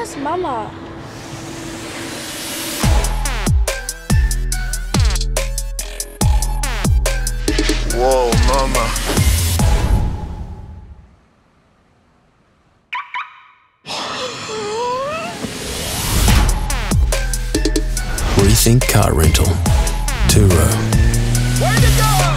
Where's Mama? Whoa, Mama. Rethink car rental. Turo. Where to go?